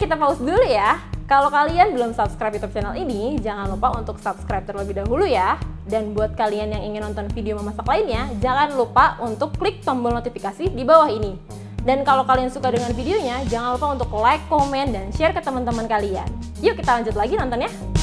kita pause dulu ya. Kalau kalian belum subscribe YouTube channel ini, jangan lupa untuk subscribe terlebih dahulu ya. Dan buat kalian yang ingin nonton video memasak lainnya, jangan lupa untuk klik tombol notifikasi di bawah ini. Dan kalau kalian suka dengan videonya, jangan lupa untuk like, komen, dan share ke teman-teman kalian. Yuk kita lanjut lagi nontonnya.